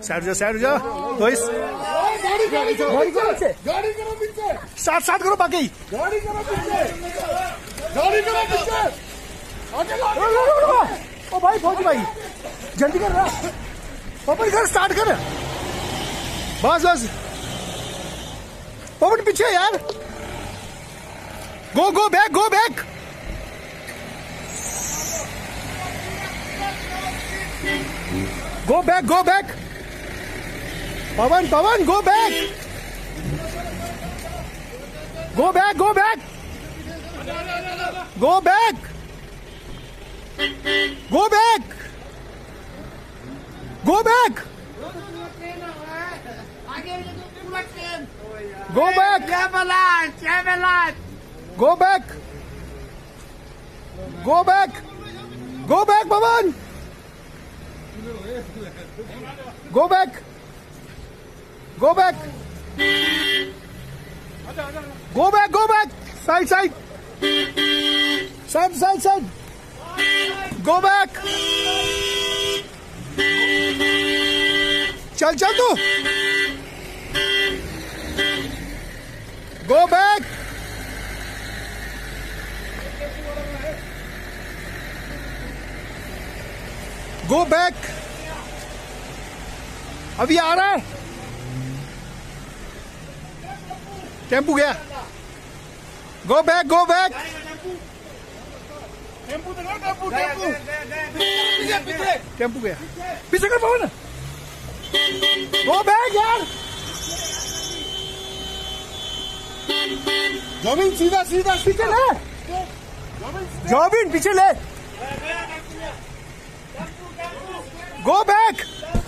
Side हो जाओ। तो इस गाड़ी करो पीछे, साथ करो बाकी गाड़ी करो पीछे, गाड़ी करो पीछे, आगे ओ भाई फौजी भाई जल्दी कर रहा, पवन कर स्टार्ट कर, बस पवन पीछे यार, go back go back Pawan go back go back go back Pawan go back side go back चल तू go back अभी आ रहा है टेम्पू गया, गो बैक टेम्पू गया पीछे कर पवन, गो बैक यार, जमीन सीधा पीछे ले, जमीन पीछे ले, गो बैक